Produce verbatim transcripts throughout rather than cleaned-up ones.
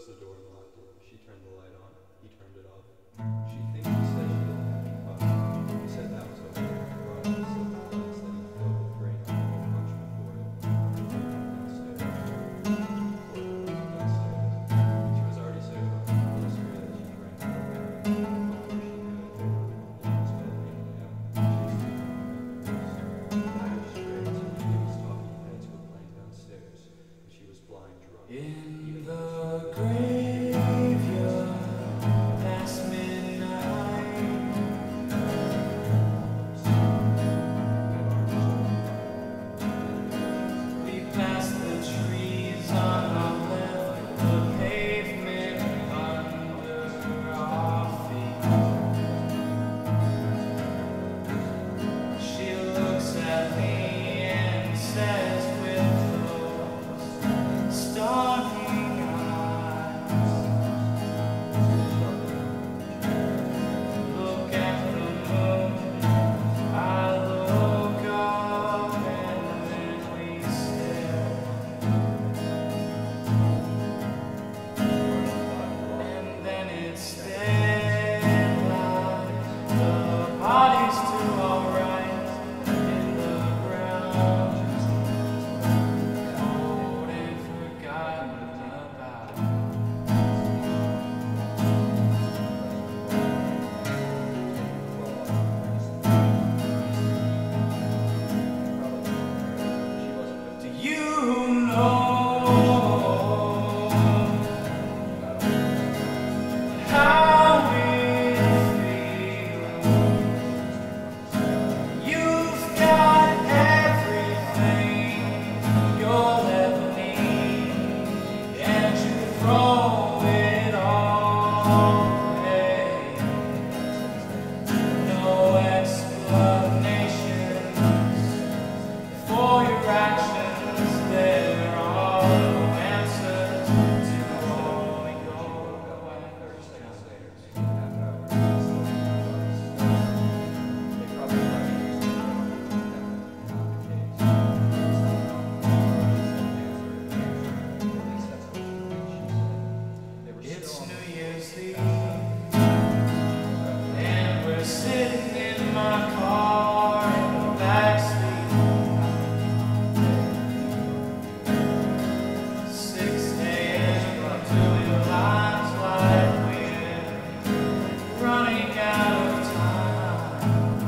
the door and locked it. She turned the light on. He turned it off. She thinks he said she didn't have any coffee. He said that was okay. He brought out a silver glass that he filled with grain alcohol much before it. Downstairs. Before it went downstairs. She was already so drunk from the history that she drank more coffee. Before she knew it, they were almost bed making out. She was dire straits when he was talking heads were playing downstairs, and she was blind drunk. In the graveyard, past midnight, we passed the trees on our left, the pavement under our feet. She looks at me and says with those stalking eyes, look at the moon. I look up and then we stare, and then it's daylight. The body's too alright in the ground, cold and forgotten about. Do you know how it feels? You've got everything you'll ever need, and you throw it all away. No explanations for your actions. There are no answers to all your questions. It's New Year's Eve, and we're sitting in my car in the backseat. six a m doing lines like we're running out of time,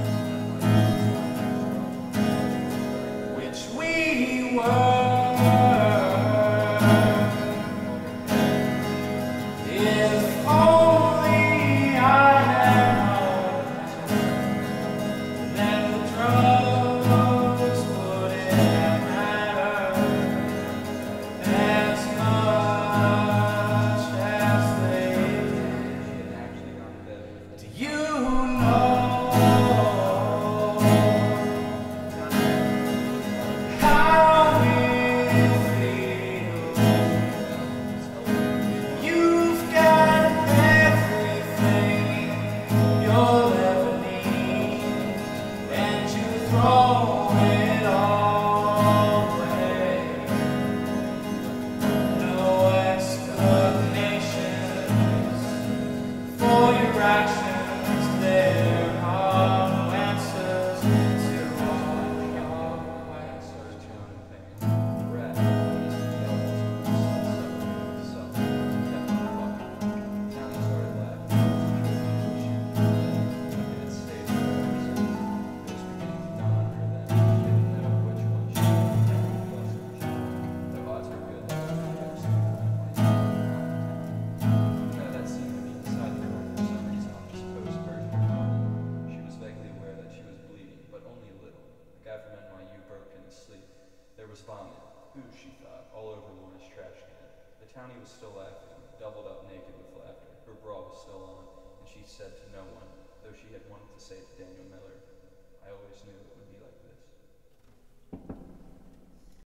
which we were. If only I had known, then the drugs wouldn't have mattered as much as they did. Do you know how it feels? You've got everything you'll ever need, and you throw it all away. No explanations for your actions. There are no answers to all your questions. There was vomit, ooze, she thought, all over Lorna's trash can. The townie was still laughing, doubled up naked with laughter. Her bra was still on, and she said to no one, though she had wanted to say to Daniel Miller, I always knew it